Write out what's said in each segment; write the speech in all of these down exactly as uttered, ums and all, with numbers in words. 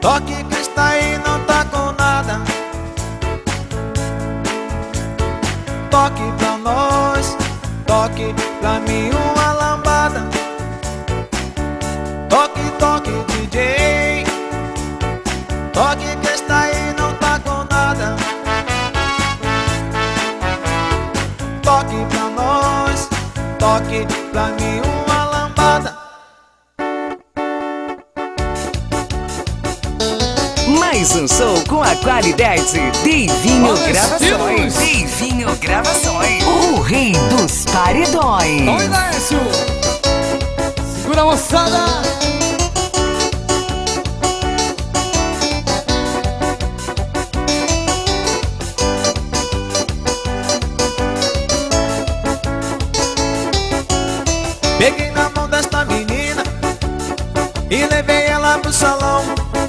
Toque que está aí não tá com nada. Toque pra nós, toque pra mim uma lambada. Toque, toque D J. Toque que está aí não tá com nada. Toque pra nós, toque pra mim uma lambada. Mais um show com a qualidade Deivinho Gravações. Deivinho Gravações, o rei dos paredões. Oi, Décio! Segura a moçada! Peguei na mão desta menina e levei ela pro salão.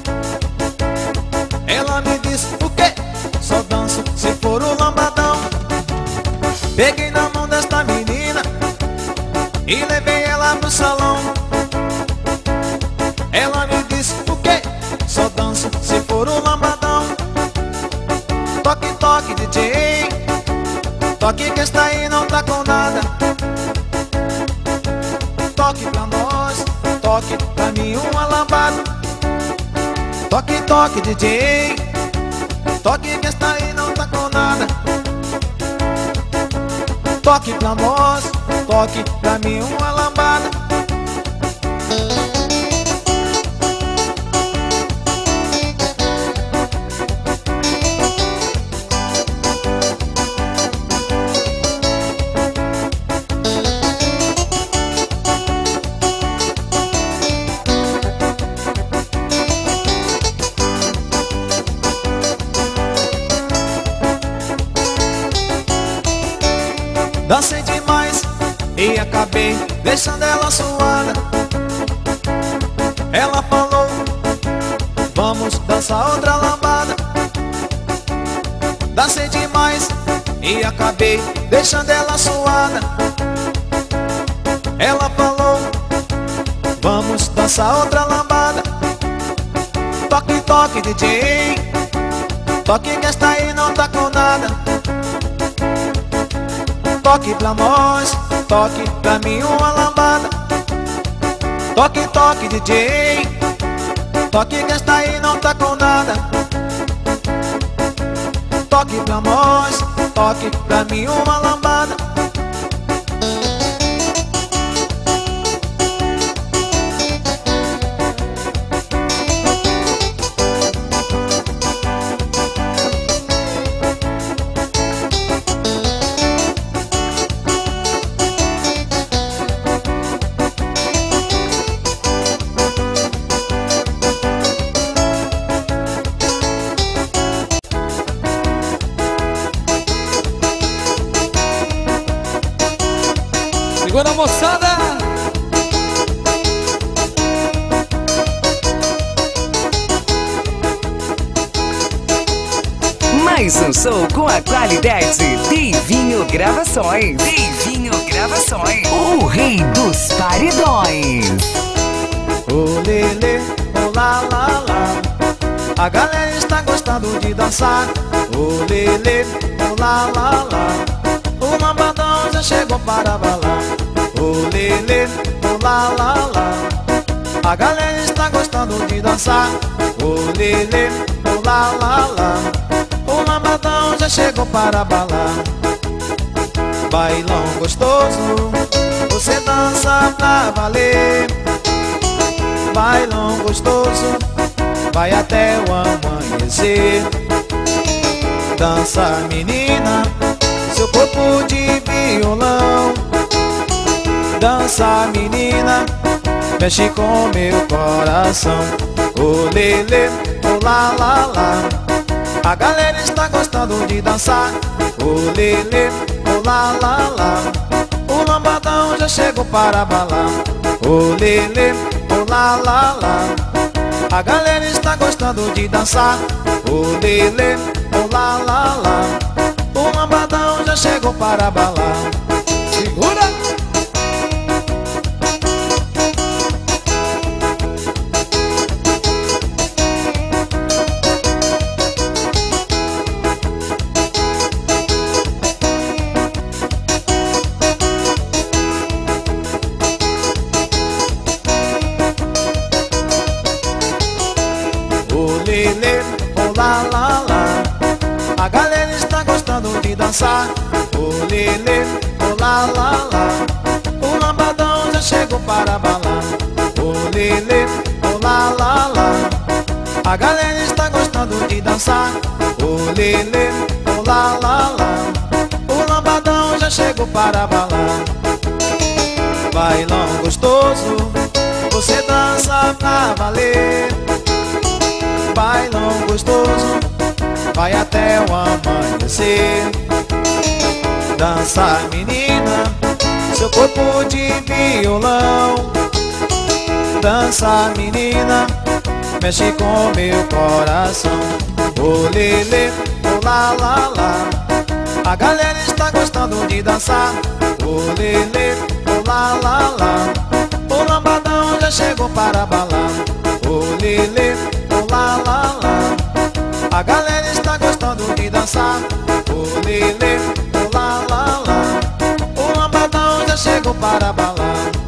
Ela me disse, o quê? Só danço se for o lambadão. Peguei na mão desta menina e levei ela pro salão. Ela me disse, o quê? Só danço se for o lambadão. Toque, toque D J. Toque que está aí não tá com nada. Toque pra nós, toque pra mim uma lambada. Toque, toque D J. Toque que está aí não tá com nada. Toque pra nós, toque pra mim uma lambada. Dancei demais e acabei deixando ela suada. Ela falou, vamos dançar outra lambada. Dancei demais e acabei deixando ela suada. Ela falou, vamos dançar outra lambada. Toque, toque D J. Toque que esta aí não tá com nada. Toque pra nós, toque pra mim uma lambada. Toque, toque D J. Toque que esta aí não tá com nada. Toque pra nós, toque pra mim uma lambada. Segura a moçada! Mais um show com a qualidade Deivinho Gravações. Deivinho Gravações, o rei dos paredões. Ô lelê, ô lá lá lá, a galera está gostando de dançar. Ô lelê, ô lá lá lá, o lambadão já chegou para balar. Ô lelê, ô lá lá lá, a galera está gostando de dançar. Ô lelê, ô lá lá lá, o lambadão já chegou para balar. Bailão gostoso, você dança pra valer. Bailão gostoso, vai até o amanhecer. Dança menina, seu corpo de violão. Dança menina, mexe com meu coração. Ô lelê, ô lá lá lá, a galera está gostando de dançar. Ô lelê, ô lá lá lá, o lambadão já chegou para balar. Ô lelê, ô lá lá lá, a galera está gostando de dançar. Ô lelê, ô lá lá lá, o lambadão já chegou para balar. Segura! de dançar. Ô lelê, ô lá lá lá, o lambadão já chegou para balar. Ô lelê, ô lá lá lá, a galera está gostando de dançar. Ô lelê, ô lá lá lá, o lambadão já chegou para balar. Bailão gostoso, você dança pra valer. Bailão gostoso, vai até o amanhecer. Dança menina, seu corpo de violão. Dança menina, mexe com meu coração. Ô lelê, ô lá lá lá, a galera está gostando de dançar. Ô lelê, ô lá lá lá, o lambadão já chegou para balar. Ô lelê, ô lá lá lá, a galera está gostando de dançar. Ô lelê, ô lá lá lá, o lambadão já chegou para balar.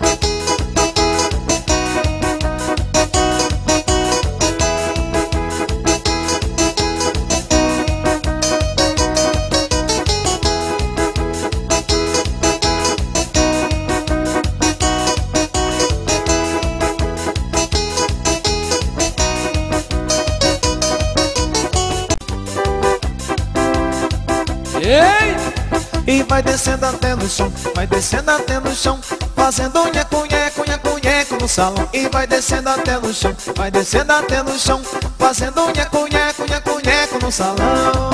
E vai descendo até no chão, vai descendo até no chão, fazendo nheco, nheco, nheco, nheco no salão. E vai descendo até no chão, vai descendo até no chão, fazendo nheco, nheco, nheco, nheco no salão.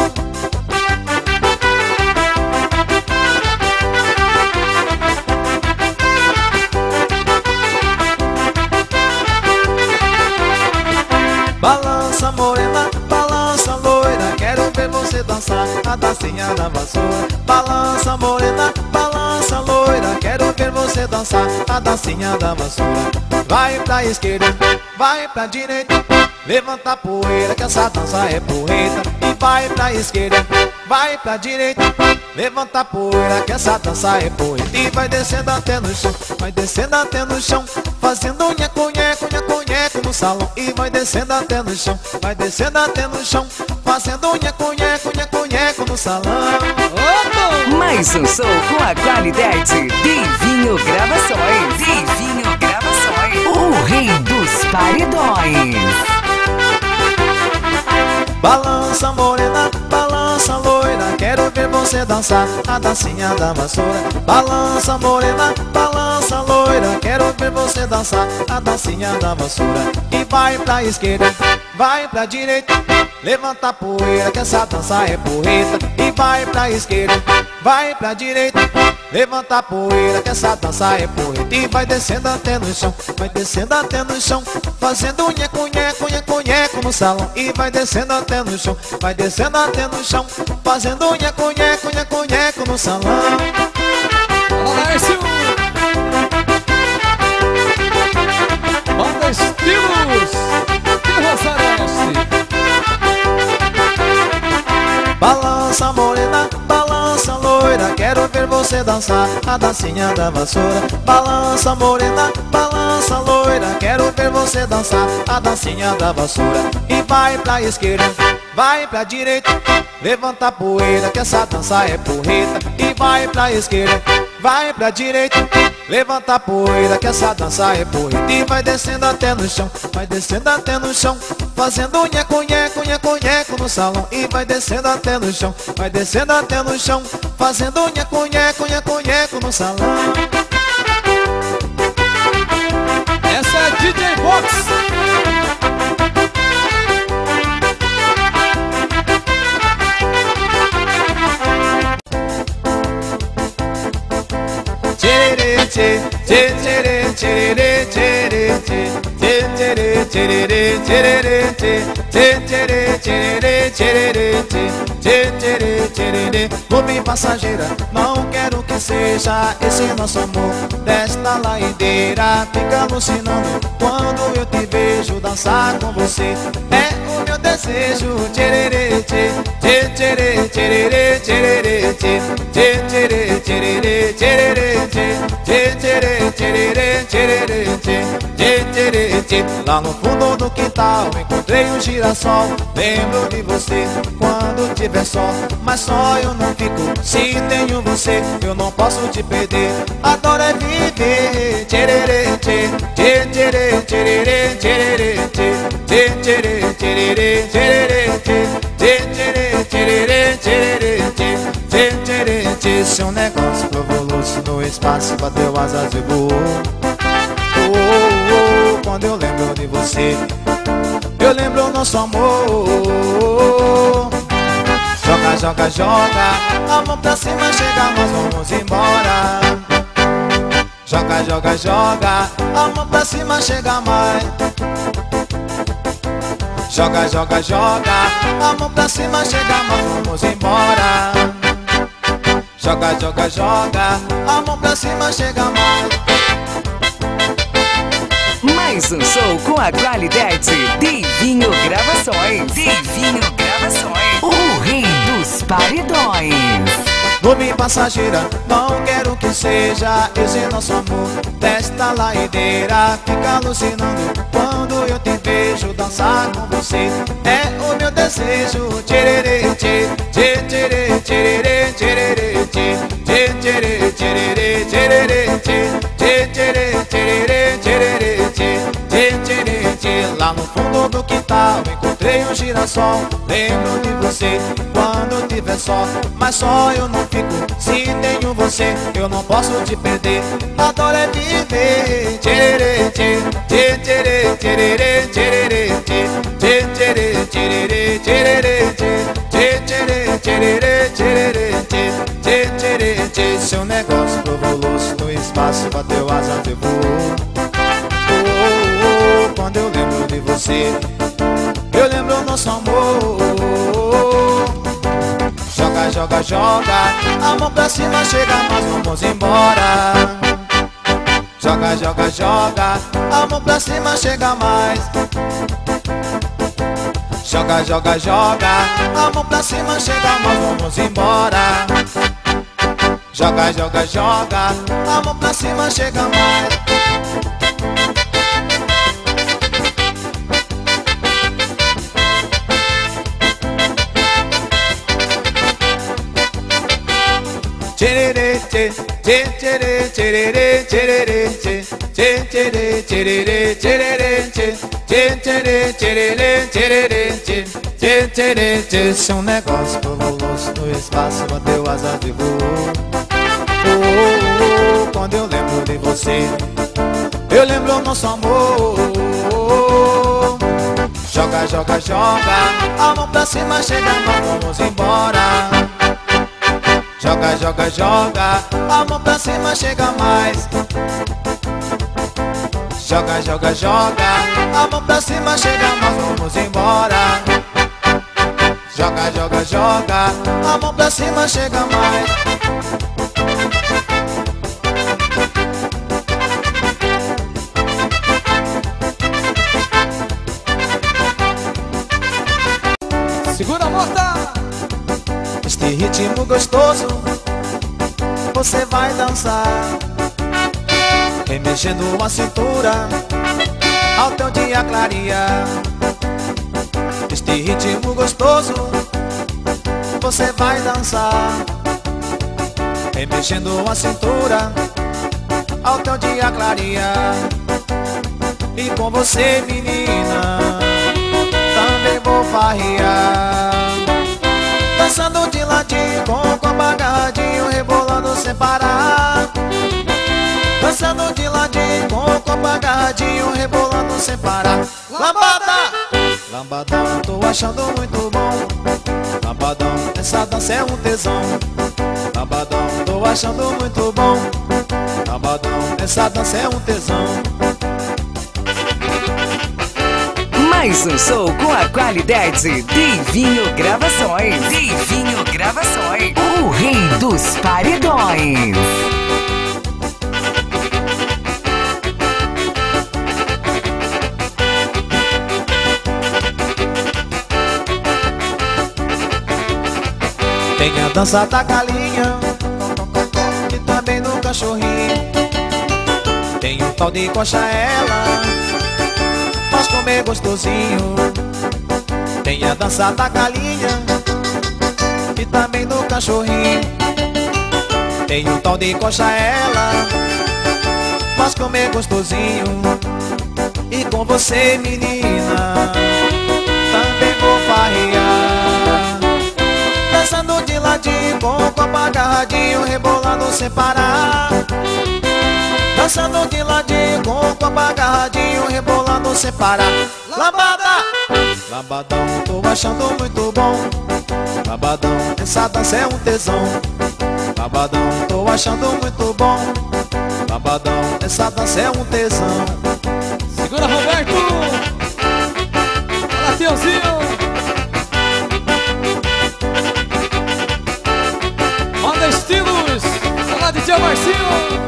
Balança morena, balança loira, quero ver você dançar a dancinha da vassoura. Balança morena, balança loira, quero ver você dançar a dancinha da vassoura. Vai pra esquerda, vai pra direita, levanta a poeira que essa dança é porreta. E vai pra esquerda, vai pra direita, levanta a poeira que essa dança é porreta. E vai descendo até no chão, vai descendo até no chão, fazendo nheco, nheco, nheco, nheco no salão. E vai descendo até no chão, vai descendo até no chão, fazendo nheco, nheco, nheco, nheco no salão. Mais um show com a qualidade Divinho Gravações. Divinho Gravações, o rei dos paredões. Balança morena, balança loira, quero ver você dançar a dancinha da vassoura. Balança morena, balança loira, quero ver você dançar a dancinha da vassoura. E vai pra esquerda, vai pra direita, levanta a poeira que essa dança é porreta. E vai pra esquerda, vai pra direita, levanta a poeira que essa dança é porreta. E vai descendo até no chão, vai descendo até no chão, fazendo nheco, nheco, nheco, nheco no salão. E vai descendo até no chão, vai descendo até no chão, fazendo nheco, nheco, nheco, nheco no salão. Laércio! Banda Estilos de Rosareste. Balança morena, balança loira, quero ver você dançar a dancinha da vassoura. Balança morena, balança loira, quero ver você dançar a dancinha da vassoura. E vai pra esquerda, vai pra direita, levanta a poeira que essa dança é porreta. E vai pra esquerda, vai pra direita, levanta a poeira que essa dança é porreta. E vai descendo até no chão, vai descendo até no chão, fazendo nheco, nheco, nheco, nheco no salão. E vai descendo até no chão, vai descendo até no chão, fazendo nheco, nheco, nheco, nheco no salão. Essa é D J Box. Tcherê, tchê, tchê, tcherê, tcherê, tcherê, tchê, tcherê, tcherê, tcherê, tchê, tcherê, tcherê, tcherê, tchê, tcherê, tcherê. Nuvem passageira, não quero que seja esse nosso amor desta laideira. Fica alucinando quando eu te vejo dançar com você. É o meu desejo. Tcherê, tchê, tchê, tcherê, tcherê, tcherê, tchê, tcherê, tcherê, tcherê, tchê, tcherê, tcherê, tcherê, tchê, tcherê, tcherê, tchê. Lá no fundo do quintal encontrei um girassol. Lembro de você quando tiver sol, mas só eu não fico se tenho você. Eu não posso te perder, adoro é viver. Tchererê, tchê, tchê, tcherê, tchererê, tchererê, tchê, tchê, tcherê, tchererê, tchererê, tchê, tchê, tcherê, tchererê, tchererê, tchê, tchê, tcherê, tchê. Seu negócio provou luz no espaço, bateu asas e voou. Oh, oh, oh, quando eu lembro de você, eu lembro nosso amor. Joga, joga, joga, a mão pra cima, chega, nós vamos embora. Joga, joga, joga, a mão pra cima, chega mais. Joga, joga, joga, a mão pra cima, chega, nós vamos embora. Joga, joga, joga, a mão pra cima, chega mais. Mais um show com a qualidade Deivinho Gravações. Deivinho Gravações, o rei dos paredões. Nuvem passageira, não quero que seja esse nosso amor. Desta ladeira fica alucinando quando eu te vejo dançar com você. É o meu desejo. Tchererê, tchê, tchê, tcherê, tchererê, tchererê, tchê, tchê, tcherê, tchererê, tchererê, tchê, tchê, tcherê, tchererê, tchererê, tchê, tchê, tcherê, tchê. Lá no fundo do quintal encontrei um girassol. Lembro de você quando tiver sol, mas só eu não fico se tenho você. Eu não posso te perder, adoro é viver. Tchererê, tchê, tchê, tcherê, tchererê, tchererê, tchê, tchê, tcherê, tchererê, tchererê, tchê, tchê, tcherê, tchererê, tchererê, tchê, tchê, tcherê, tchê. Seu negócio provou luz no espaço, bateu asas e voou. Oh, oh, oh, quando eu lembro de você, eu lembro nosso amor. Joga, joga, joga, a mão pra cima, chega, nós vamos embora. Joga, joga, joga, a mão pra cima, chega mais. Joga, joga, joga, a mão pra cima, chega, nós vamos embora. Joga, joga, joga, a mão pra cima, chega mais. Tchererê, tchê, tchê, tcherê, tchererê, tchererê, tchê, tchê, tcherê, tchererê, tchererê, tchê, tchê, tcherê, tchererê, tchererê, tchê, tchê, tcherê, tchê. Seu negócio provou luz no espaço, bateu asas e voou. Oh, oh, oh, quando eu lembro de você, eu lembro nosso amor. Joga, joga, joga, a mão pra cima, chega, nós vamos embora. Joga, joga, joga, a mão pra cima, chega mais. Joga, joga, joga, a mão pra cima, chega, nós vamos embora. Joga, joga, joga, a mão pra cima, chega mais. Segura a morta! Este ritmo gostoso você vai dançar, remexendo a cintura ao teu dia clarear. Este ritmo gostoso você vai dançar, remexendo a cintura ao teu dia clarear. E com você, menina, também vou farrear, dançando de ladinho, com o corpo agarradinho, rebolando sem parar. Dançando de ladinho, com o corpo agarradinho, rebolando sem parar. Lambada! Lambadão, tô achando muito bom. Lambadão, essa dança é um tesão. Lambadão, tô achando muito bom. Lambadão, essa dança é um tesão. Mais um show com a qualidade Deivinho Gravações. Deivinho Gravações, o rei dos paredões. Tem a dança da galinha e também do cachorrinho. Tem um tal de coxa ela, mas comer gostosinho. Tem a dança da galinha e também do cachorrinho. Tem um tal de coxa ela, mas comer gostosinho. E com você, menina, também vou farrear, dançando de ladinho, com o copo agarradinho, rebolando sem parar. Dançando de ladinho, com o copo agarradinho, rebolando sem parar. Lambada! Lambadão, tô achando muito bom. Lambadão, essa dança é um tesão. Lambadão, tô achando muito bom. Lambadão, essa dança é um tesão. Segura, Roberto! Olha, Teuzinho! Manda estilos! Olha, D J Marcinho!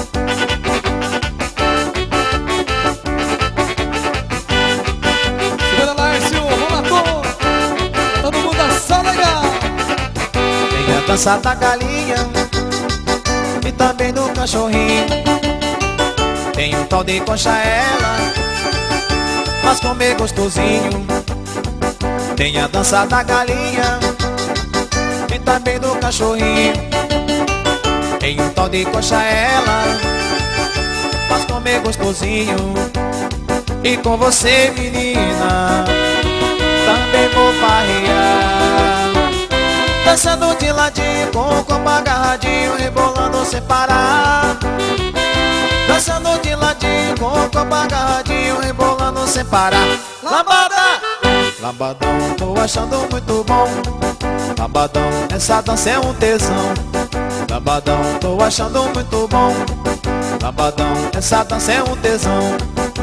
Segura, Lárcio! Rolatô! Todo mundo dançando legal! Tem a dança da galinha e também do cachorrinho. Tem um tal de coxa ela, mas comer gostosinho. Tem a dança da galinha e também do cachorrinho. Tem um tal de coxa ela, mas comer gostosinho. E com você, menina, também vou farrear, dançando de ladinho, com o copo agarradinho, rebolando sem parar. Dançando de ladinho, com o copo agarradinho, rebolando sem parar. Lambada! Lambadão, tô achando muito bom. Lambadão, essa dança é um tesão. Lambadão, tô achando muito bom. Lambadão, essa dança é um tesão.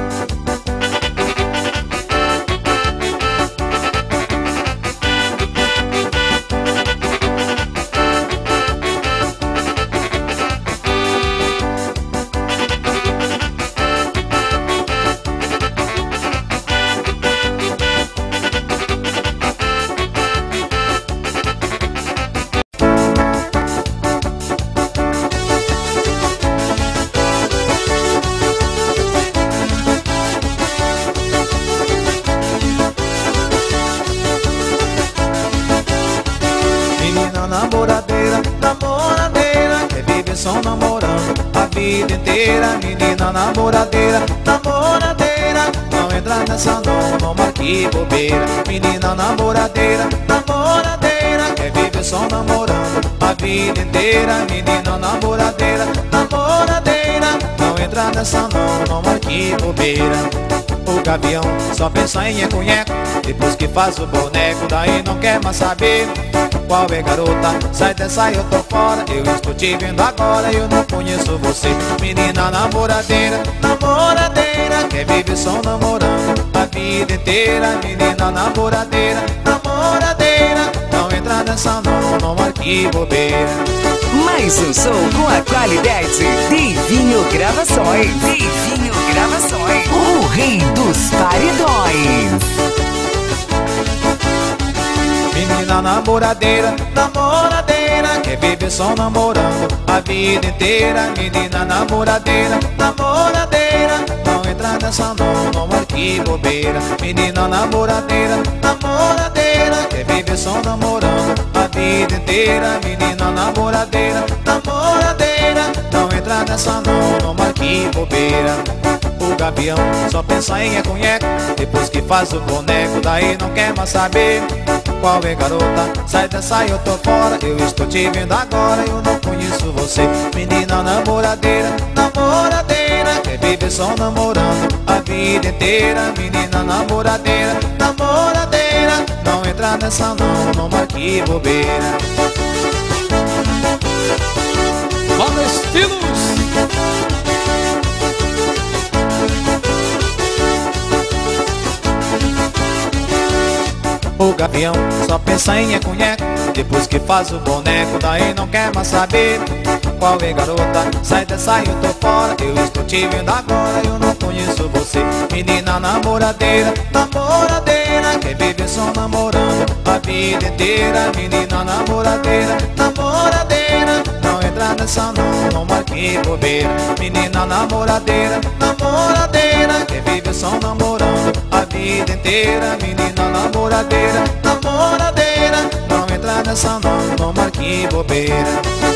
Namoradeira, namoradeira, quer viver só namorando a vida inteira. Menina namoradeira, namoradeira, não entra nessa não, não marque bobeira. Menina namoradeira, namoradeira, quer viver só namorando a vida inteira. Menina namoradeira, namoradeira, não entra nessa não, não marque bobeira. O gavião só pensa em enconheco, depois que faz o boneco, daí não quer mais saber. Qual é, garota? Sai dessa, eu tô fora. Eu estou te vendo agora, eu não conheço você. Menina namoradeira, namoradeira, quer viver só namorando a vida inteira. Menina namoradeira, namoradeira, não entra nessa não, não marque bobeira. Mais um som com a qualidade Divinho Gravações. Divinho Gravações, o rei dos paredões. Menina namoradeira, namoradeira, quer viver só namorando a vida inteira. Menina namoradeira, namoradeira, não entra nessa não, não marque bobeira. Menina namoradeira, namoradeira, quer viver só namorando a vida inteira. Menina namoradeira, namoradeira, não entra nessa não, não marque bobeira. O gavião só pensa em enconheco, depois que faz o boneco, daí não quer mais saber. Qual é, garota? Sai dessa, eu tô fora. Eu estou te vendo agora, eu não conheço você. Menina namoradeira, namoradeira, quer viver só namorando a vida inteira. Menina namoradeira, namoradeira, não entra nessa não, não marque bobeira. Manda estilos! O gavião só pensa em enconheco, depois que faz o boneco, daí não quer mais saber. Qual é, garota? Sai dessa, eu tô fora. Eu estou te vendo agora, eu não conheço você. Menina namoradeira, namoradeira, quer viver só namorando a vida inteira. Menina namoradeira, namoradeira, não entra nessa não, não marque bobeira. Menina namoradeira, namoradeira, quer viver só namorando pra vida inteira. Menina namoradeira, namoradeira, não entra nessa não, não marque bobeira.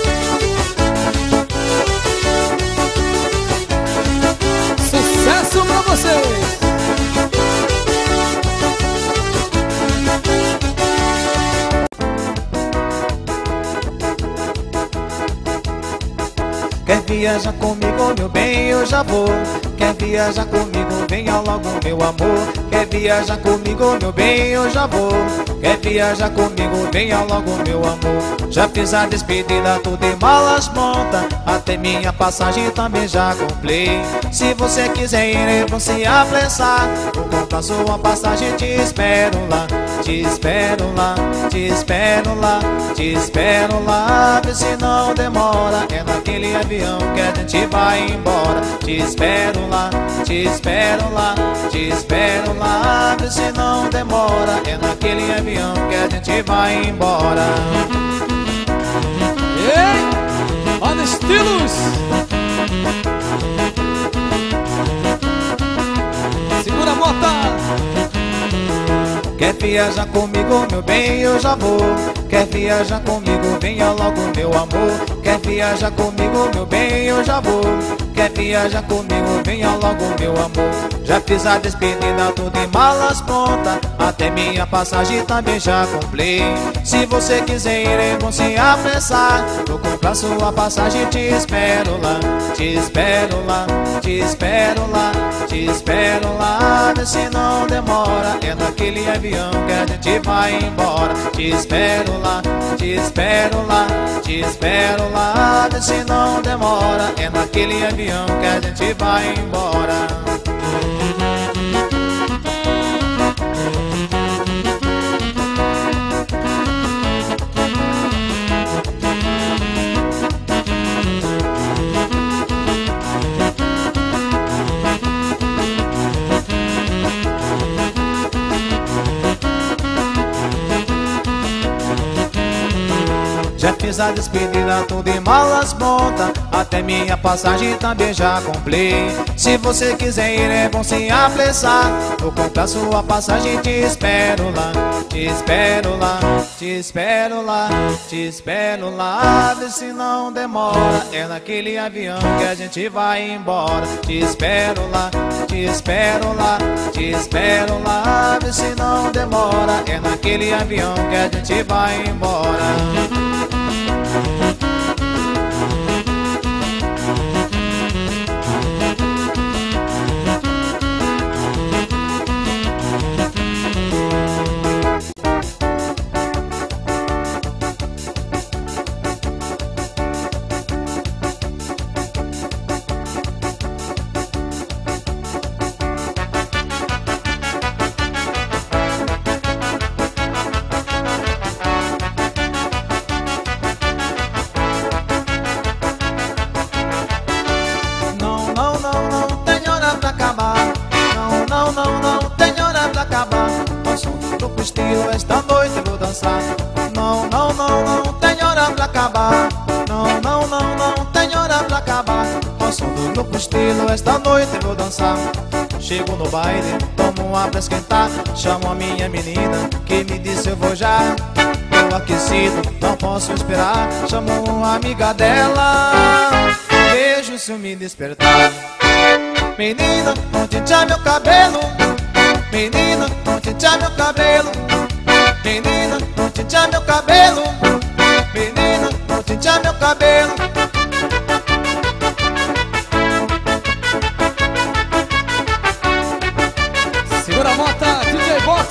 Sucesso pra vocês! Quer viajar comigo, meu bem, eu já vou. Quer viajar comigo, venha logo, meu amor. Quer viajar comigo, meu bem, eu já vou. Quer viajar comigo, venha logo, meu amor. Já fiz a despedida, tudo em malas pronta, até minha passagem também já comprei. Se você quiser ir, vão se apressar. Vou comprar sua passagem, te espero lá. Te espero lá, te espero lá, te espero lá. Vê se não demora, é naquele avião que a gente vai embora. Te espero lá, te espero lá, te espero lá. Vê se não demora, é naquele avião que a gente vai embora. Ei, olha estilos! Segura a bota! Quer viajar comigo, meu bem, eu já vou. Quer viajar comigo, venha logo, meu amor. Quer viajar comigo, meu bem, eu já vou. Quer viajar comigo, venha logo, meu amor. Já fiz a despedida, tudo em malas pronta, até minha passagem também já comprei. Se você quiser ir, é bom se apressar. Vou comprar sua passagem, te espero lá. Te espero lá, te espero lá, te espero lá. Vê se não demora, é naquele avião que a gente vai embora. Te espero lá, te espero lá, te espero lá. Vê se não demora, é naquele avião que a gente vai embora. Já fiz a despedida, tudo em malas pronta, até minha passagem também já comprei. Se você quiser ir, é bom se apressar. Vou comprar sua passagem, te espero lá. Te espero lá, te espero lá, te espero lá. Vê se não demora, é naquele avião que a gente vai embora. Te espero lá, te espero lá, te espero lá. Vê se não demora, é naquele avião que a gente vai embora. Estilo, esta noite eu vou dançar. Não, não, não, não tem hora pra acabar. Não, não, não, não tem hora pra acabar. Ao som do grupo estilo, esta noite eu vou dançar. Chego no baile, tomo uma pra esquentar. Chamo a minha menina, que me disse eu vou já. Tô aquecido, não posso esperar. Chamo uma amiga dela, vejo se eu me despertar. Menina, não tinta meu cabelo. Menina, não tinta meu cabelo. Menina, não tinta meu cabelo. Menina, não tinta meu cabelo. Segura a mota, D J Box.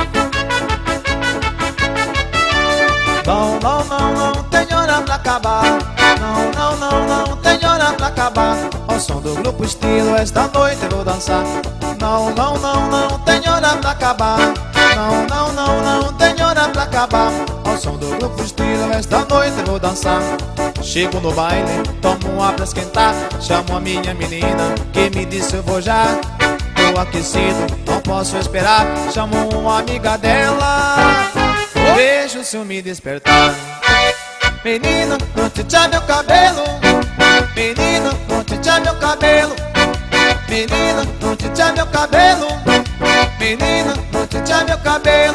Não, não, não, não tem hora pra acabar. Não, não, não, não tem hora pra acabar. Ao som do grupo estilo, esta noite eu vou dançar. Não, não, não, não tem hora pra acabar. Não, não, não, não tem hora pra acabar. Ao som do grupo estilo, esta noite eu vou dançar. Chego no baile, tomo uma pra esquentar. Chamo a minha menina, que me disse eu vou já. Tô aquecido, não posso esperar. Chamo uma amiga dela, vejo se eu me despertar. Menina, não tinta meu cabelo. Menina, não tinta meu cabelo. Menina, não tinta meu cabelo. Menina, vou pentear meu cabelo.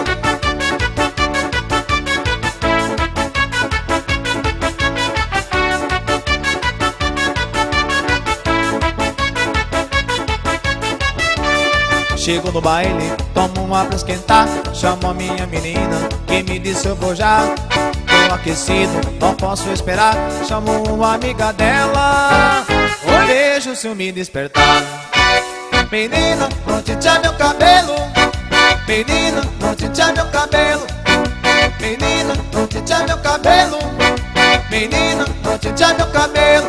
Chego no baile, tomo uma pra esquentar. Chamo a minha menina, que me disse eu vou já. Tô aquecido, não posso esperar. Chamo uma amiga dela, o beijo se eu me despertar. Menina, vou pentear meu cabelo. Menina, vou pentear meu cabelo. Menina, vou pentear meu cabelo. Menina, vou pentear meu cabelo.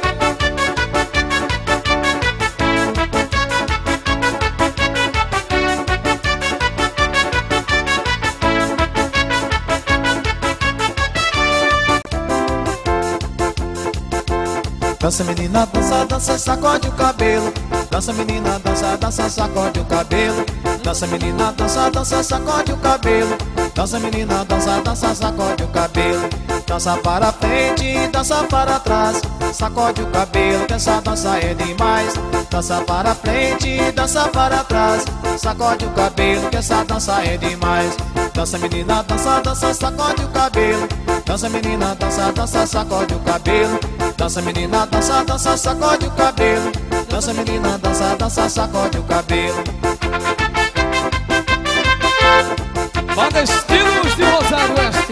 Dança menina, dança, dança, sacode o cabelo. Dança menina, dança, dança, sacode o cabelo. Dança menina, dança, dança, sacode o cabelo. Dança menina, dança, dança, sacode o cabelo. Dança para frente, dança para trás. Sacode o cabelo, que essa dança é demais. Dança para frente, dança para trás. Sacode o cabelo, que essa dança é demais. Dança menina, dança, dança, sacode o cabelo. Dança menina, dança, dança, sacode o cabelo. Dança menina, dança, dança, sacode o cabelo. Dança menina, dança, dança, sacode o cabelo. Banda Estilos de Rosário Oeste.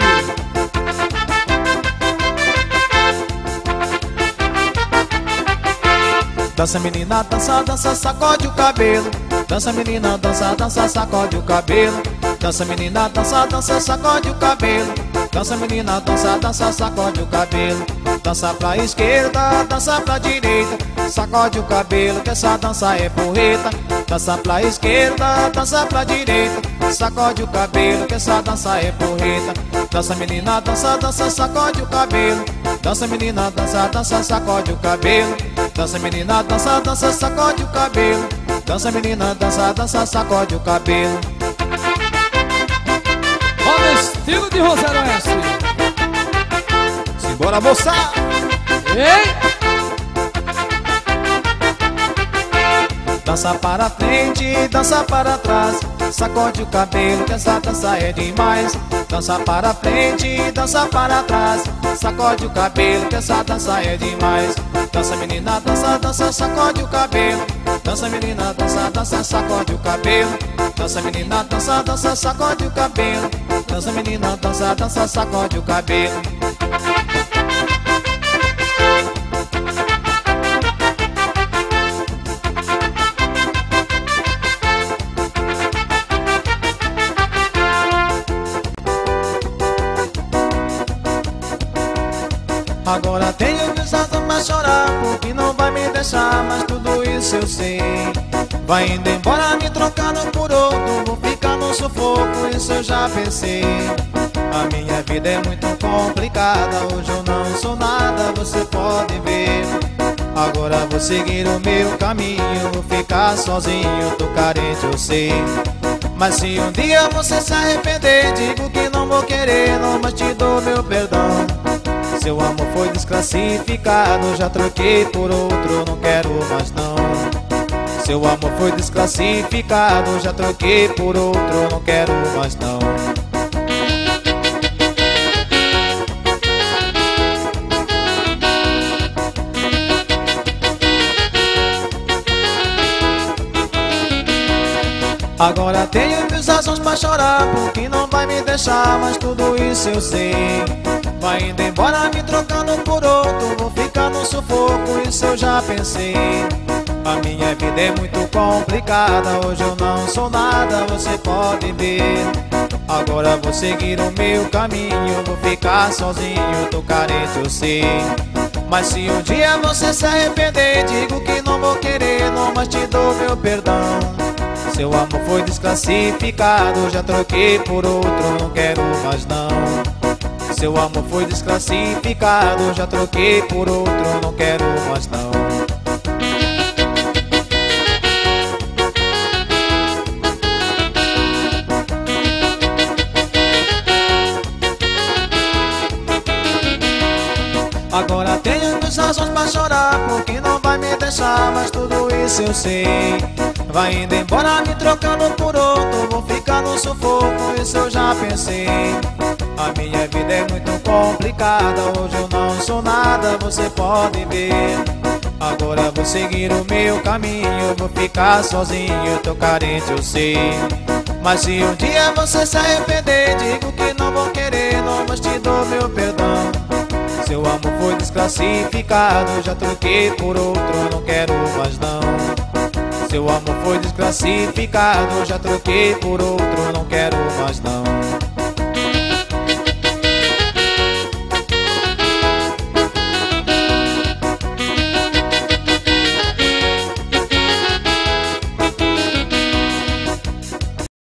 Dança menina, dança, dança, sacode o cabelo. Dança menina, dança, dança, sacode o cabelo. Dança menina, dança, dança, sacode o cabelo. Dança menina, dança, dança, sacode o cabelo. Dança pra esquerda, dança pra direita. Sacode o cabelo, que essa dança é porreta. Dança pra esquerda, dança pra direita. Sacode o cabelo, que essa dança é porreta. Dança menina, dança, dança, sacode o cabelo. Dança menina, dança, dança, sacode o cabelo. Dança menina, dança, dança, sacode o cabelo. Dança menina, dança, dança, sacode o cabelo. Banda Estilo de Rosário Oeste. Simbora, moça! Ei! Dança para frente, dança para trás. Sacode o cabelo, que essa dança é demais. Dança para frente, dança para trás. Sacode o cabelo, que essa dança é demais. Dança menina, dança, dança, sacode o cabelo. Dança menina, dança, dança, sacode o cabelo. Dança menina, dança, dança, sacode o cabelo. Dança menina, dança, dança, sacode o cabelo. Agora tenho visado pra chorar, porque não vai me deixar, mas tudo isso eu sei. Vai indo embora me trocando por outro, vou ficar no sufoco, isso eu já pensei. A minha vida é muito complicada, hoje eu não sou nada, você pode ver. Agora vou seguir o meu caminho, vou ficar sozinho, tô carente eu sei. Mas se um dia você se arrepender, digo que não vou querer, não, mas te dou meu perdão. Seu amor foi desclassificado, já troquei por outro, não quero mais não. Seu amor foi desclassificado, já troquei por outro, não quero mais não. Agora tenho meus razões pra chorar, porque não vai me deixar, mas tudo isso eu sei. Vai indo embora me trocando por outro, vou ficar no sufoco, isso eu já pensei. A minha vida é muito complicada, hoje eu não sou nada, você pode ver. Agora vou seguir o meu caminho, vou ficar sozinho, tô carente eu sei. Mas se um dia você se arrepender, digo que não vou querer, não, mas te dou meu perdão. Seu amor foi desclassificado, já troquei por outro, não quero mais não. Seu amor foi desclassificado, já troquei por outro, não quero mais não. Agora tenho muitas razões pra chorar, porque não vai me deixar, mas tudo isso eu sei. Vai indo embora me trocando por outro, vou ficar no sufoco, isso eu já pensei. A minha vida é muito complicada, hoje eu não sou nada, você pode ver. Agora vou seguir o meu caminho, vou ficar sozinho, eu tô carente, eu sei. Mas se um dia você se arrepender, digo que não vou querer, não, mas te dou meu perdão. Seu amor foi desclassificado, já troquei por outro, não quero mais não. Seu amor foi desclassificado, já troquei por outro, não quero mais não.